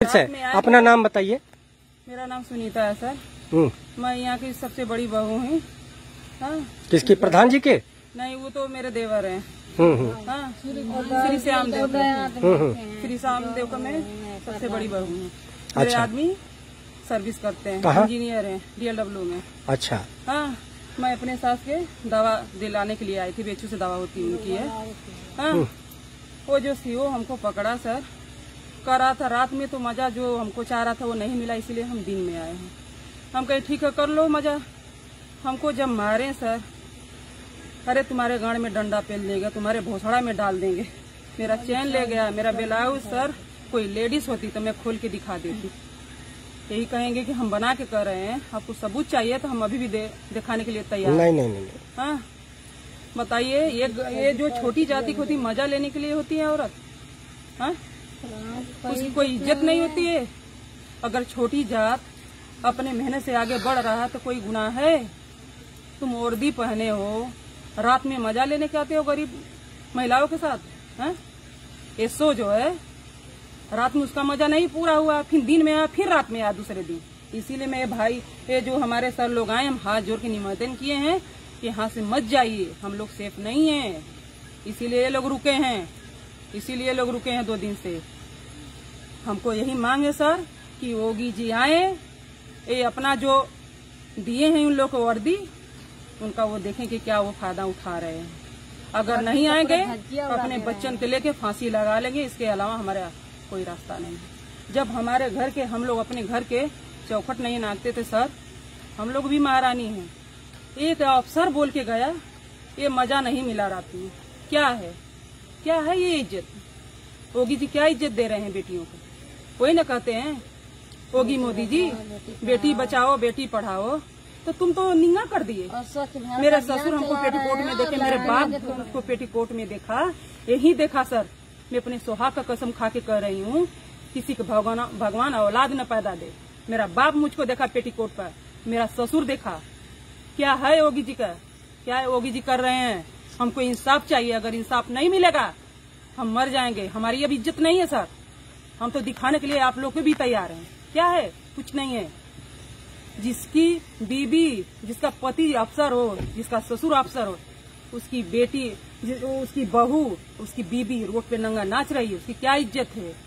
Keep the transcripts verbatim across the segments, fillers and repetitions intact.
फिर से अपना नाम बताइए। मेरा नाम सुनीता है सर। मैं यहाँ की सबसे बड़ी बहू हूँ। हाँ। किसकी? प्रधान जी के? नहीं, वो तो मेरे देवर हैं। हाँ, श्री श्याम देव श्री श्याम देव का मैं सबसे बड़ी बहू हूँ। मेरे अच्छा। आदमी सर्विस करते हैं, इंजीनियर हैं डी एल डब्ल्यू में। अच्छा। हाँ, मैं अपने सास के दवा दिलाने के लिए आई थी। बेचू से दवा होती उनकी है। हाँ, वो जो सीओ हमको पकड़ा सर, करा था रात में, तो मजा जो हमको चाह रहा था वो नहीं मिला, इसलिए हम दिन में आए हैं। हम कहे ठीक है, कर लो मजा। हमको जब मारे सर, अरे तुम्हारे गाड़ में डंडा पेल देगा, तुम्हारे भोसड़ा में डाल देंगे। मेरा चैन ले गया, मेरा ब्लाउज सर, कोई लेडीज होती तो मैं खोल के दिखा देती। यही कहेंगे कि हम बना के कर रहे हैं, आपको सबूत चाहिए तो हम अभी भी दे, दिखाने के लिए तैयार। नहीं नहीं नहीं। हाँ, बताइए, ये ये जो छोटी जाति की होती, मजा लेने के लिए होती है औरत। हाँ, उसकी कोई इज्जत नहीं होती है। अगर छोटी जात अपने मेहनत से आगे बढ़ रहा है तो कोई गुनाह है? तुम वर्दी पहने हो, रात में मजा लेने के आते हो गरीब महिलाओं के साथ। हाँ, ये सो जो है, रात में उसका मजा नहीं पूरा हुआ, फिर दिन में आया, फिर रात में आया दूसरे दिन। इसीलिए मैं भाई, ये जो हमारे सर लोग आए, हम हाथ जोड़ के निमंत्रण किए हैं कि यहाँ से मत जाइए, हम लोग सेफ नहीं हैं। इसीलिए ये लोग रुके हैं, इसीलिए लोग रुके हैं दो दिन से। हमको यही मांग है सर कि योगी जी आए, ये अपना जो दिए हैं उन लोग को वर्दी, उनका वो देखें कि क्या वो फायदा उठा रहे हैं। अगर नहीं आएंगे अपने बच्चन के लेके फांसी लगा लेंगे, इसके अलावा हमारा कोई रास्ता नहीं है। जब हमारे घर के हम लोग अपने घर के चौखट नहीं नाचते थे सर, हम लोग भी महारानी हैं। एक अफसर बोल के गया, ये मजा नहीं मिला रात में। क्या है, क्या है ये इज्जत? योगी जी क्या इज्जत दे रहे हैं बेटियों को? वही न कहते हैं योगी मोदी जी, बेटी बचाओ बेटी पढ़ाओ, तो तुम तो निंगा कर दिए। मेरे ससुर हमको पेटीकोट में देखे, मेरे बाप हमको पेटीकोट में देखा, यही देखा सर। मैं अपने सुहाग का कसम खा के कह रही हूँ, किसी के भगवान भगवान औलाद न पैदा दे। मेरा बाप मुझको देखा पेटीकोट पर, मेरा ससुर देखा। क्या है योगी जी का, क्या है योगी जी कर रहे हैं? हमको इंसाफ चाहिए। अगर इंसाफ नहीं मिलेगा हम मर जाएंगे। हमारी अब इज्जत नहीं है सर। हम तो दिखाने के लिए आप लोग को भी तैयार हैं। क्या है? कुछ नहीं है। जिसकी बीबी, जिसका पति अफसर हो, जिसका ससुर अफसर हो, उसकी बेटी, उसकी बहू, उसकी बीबी रोड पे नंगा नाच रही है, उसकी क्या इज्जत है?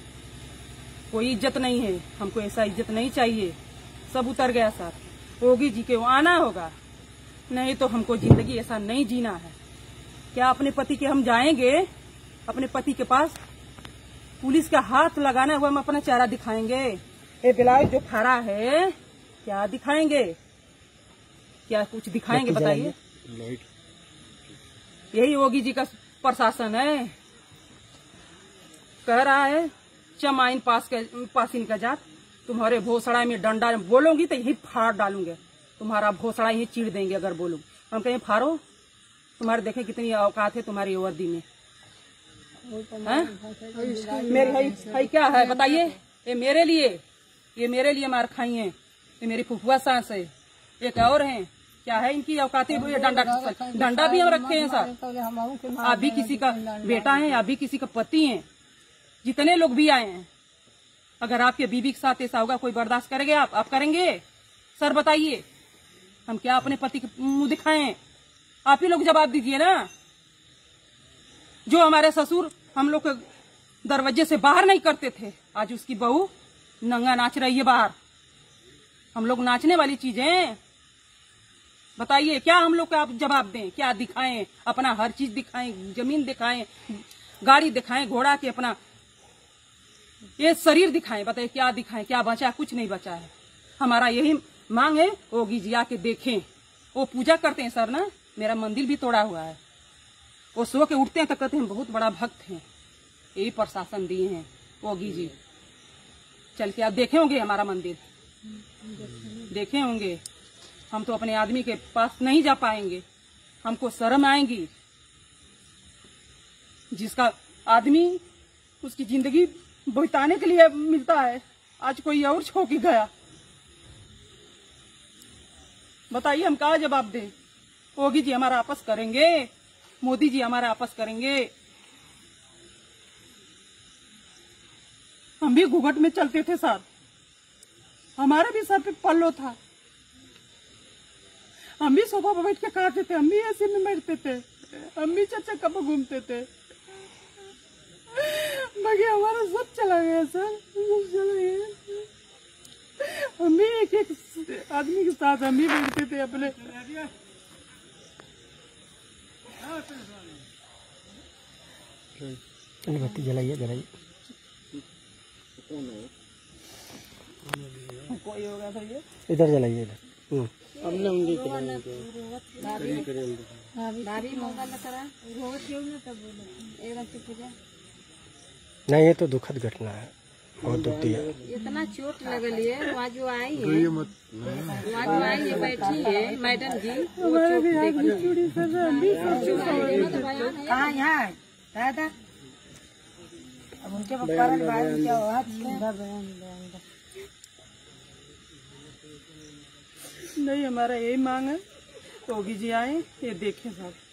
कोई इज्जत नहीं है। हमको ऐसा इज्जत नहीं चाहिए। सब उतर गया सर। योगी जी के वो आना होगा, नहीं तो हमको जिंदगी ऐसा नहीं जीना है। क्या अपने पति के हम जाएंगे अपने पति के पास, पुलिस का हाथ लगाना हुआ हम अपना चेहरा दिखाएंगे? ये ब्लाउज जो खड़ा है क्या दिखाएंगे? क्या कुछ दिखाएंगे बताइए? यही योगी जी का प्रशासन है। कह रहा है चमाइन पास के पासिन का जात, तुम्हारे भोसड़ा में डंडा बोलोगी तो यही फाड़ डालूंगे, तुम्हारा भोसड़ा यही चीड़ देंगे अगर बोलूंगी। हम कहीं फाड़ो, तुम्हारे देखें कितनी औकात है तुम्हारी वर्दी में। मेरी है, है क्या है बताइए? ये मेरे लिए, ये मेरे लिए मार खाई है। ये मेरी फुफुआ सास है, एक और है। क्या है इनकी औकातें? डंडा डंडा भी हम रखे हैं सर। आप भी किसी का बेटा है, आप भी किसी का पति है। जितने लोग भी आए हैं, अगर आपके बीबी के साथ ऐसा होगा, कोई बर्दाश्त करेंगे? आप आप करेंगे सर? बताइए, हम क्या अपने पति के मुंह दिखाएं? आप ही लोग जवाब दीजिए ना। जो हमारे ससुर हम लोग के दरवाजे से बाहर नहीं करते थे, आज उसकी बहू नंगा नाच रही है बाहर। हम लोग नाचने वाली चीजें बताइए, क्या हम लोग का आप जवाब दें? क्या दिखाएं? अपना हर चीज दिखाएं, जमीन दिखाएं, गाड़ी दिखाएं, घोड़ा के अपना ये शरीर दिखाएं। बताइए क्या दिखाएं? क्या बचा? कुछ नहीं बचा है। हमारा यही मांग है, योगी जी आके देखें। वो पूजा करते हैं सर ना, मेरा मंदिर भी तोड़ा हुआ है। वो सो के उठते हैं तो कहते हैं बहुत बड़ा भक्त हैं। यही प्रशासन दिए हैं योगी जी। चल के आप देखे होंगे हमारा मंदिर, देखे होंगे। हम तो अपने आदमी के पास नहीं जा पाएंगे, हमको शर्म आएंगी। जिसका आदमी उसकी जिंदगी बिताने के लिए मिलता है, आज कोई और छो के गया। बताइए हम क्या जवाब दें? योगी जी हमारा आपस करेंगे, मोदी जी हमारा आपस करेंगे। हम भी घूंघट में चलते थे साथ, हमारा भी सर पे पल्लो था, हम भी सोफा पर बैठ के खाते थे, हम भी ऐसे में बैठते थे, हम भी चाचा कब घूमते थे। बाकी हमारा सब चला गया सर, सब चला गया। हम भी एक एक आदमी के साथ हम भी बैठते थे अपने। बत्ती जलाइए जलाइए। कोई होगा था ये इधर जलाइए इधर। हमने उंगली नहीं, ये तो दुखद घटना है, बहुत दुख दिया। इतना चोट लगल है। वहाँ जो आई है, वहाँ जो आई है बैठी है मैडम जी, कहाँ यहाँ दादा, अब उनके पापा क्या हुआ? नहीं, हमारा यही मांग है, योगी जी आए, ये देखें साहब।